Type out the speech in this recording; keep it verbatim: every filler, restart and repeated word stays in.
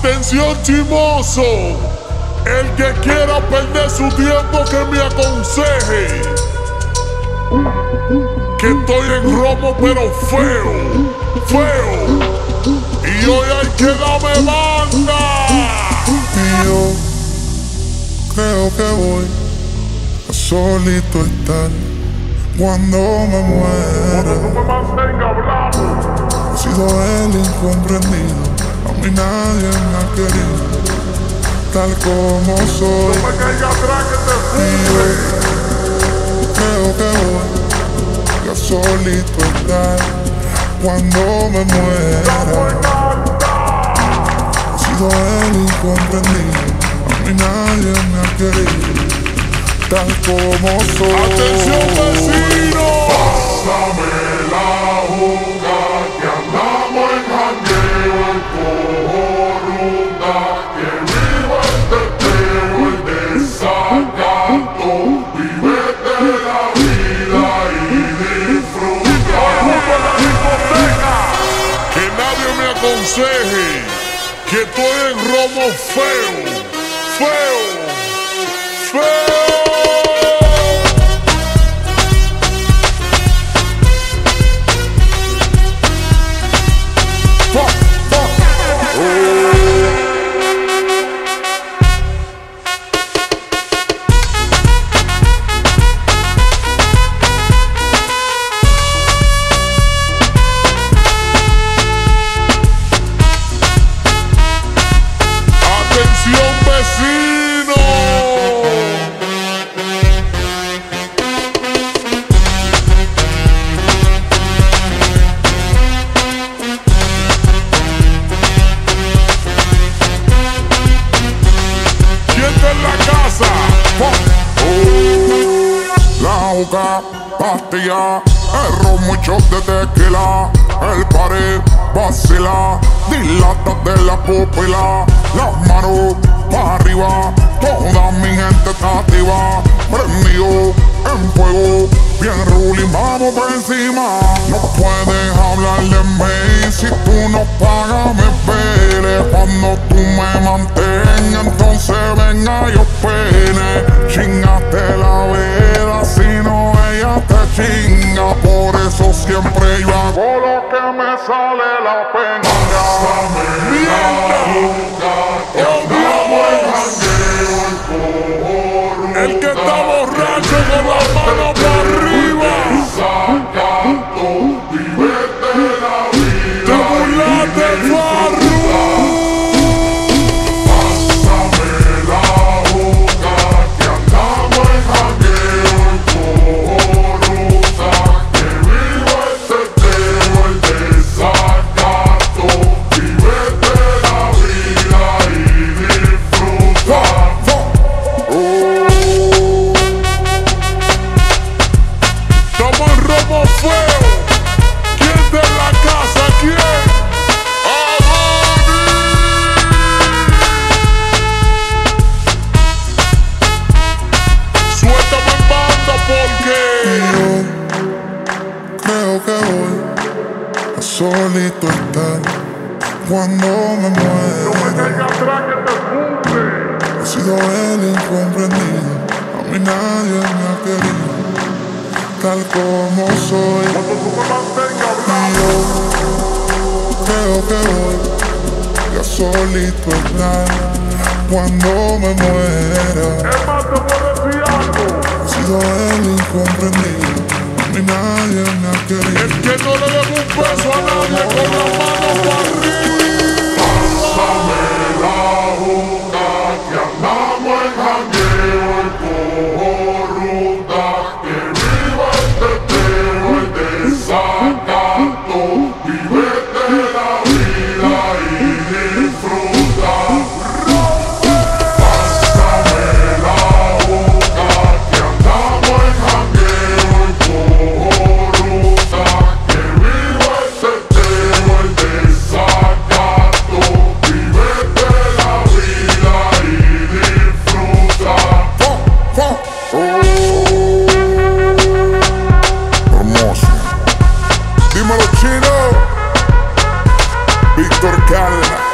Atención chimoso, el que quiera perder su tiempo que me aconseje, que estoy en romo pero feo, feo, y hoy hay que darme banda. Y yo creo que voy a solito estar cuando me muera. Cuando tú me mantengas hablando, He sido el incomprendido, a mí nadie me ha querido, tal como soy. no me caiga atrás que te Y fume. yo creo que voy a solito estar cuando me muera. He sido el incomprendido, a mí nadie me ha querido, tal como soy. Atención vecino, Pásame la juca que andamos en jangueo en corrunda, que viva este teteo, el desacato, vívete la vida y disfruta. que nadie me aconseje, que estoy en romo feo, feo, feo. Atención vecino, ¿quién está en la casa? La juca, pastilla, el ron, mucho de tequila, el pared vacila, dilata de la pupila, las manos para arriba, toda mi gente está activa, prendido en fuego, bien ruling, vamos por encima. No puedes hablar de mí si tú no pagas me pele, cuando tú me mantengas entonces venga yo pene, chingaste la vida si no ella te chinga, por eso siempre yo hago lo que me sale la pena. Pásame la juca que andamos en jangueo en corrunda, El que está borracho con la mano para arriba, desacato, vívete la vida. te burlaste Farru. Pásame la juca que andamos en jangueo en corrunda, que viva este teteo, el desacato, vívete la vida y disfruta. Estamos en romo feo. ¿Quién está en la casa? ¿Quién? ¡Aboni! Suéltame en banda porque Yo creo que voy a solito estar cuando me muera. caiga atrás que te fume. He sido el incomprendido, a mí nadie me ha querido, tal como soy. Cuando tú me mantengas Y hablando, yo creo que voy a solito estar cuando me muera. es más, te voy a decir algo. He sido el incomprendido, a mí nadie me ha querido. El que no le debe un peso a nadie con la mano para arriba. Pásame la juca que andamos en jangueo en corrunda, que viva este teteo, el desacato, vívete la vida y disfruta. Pásame la juca que andamos en jangueo en corrunda, que viva este teteo, el desacato, vívete la vida y disfruta. Hermoso. Dímelo, Chino. Víctor Cárdenas.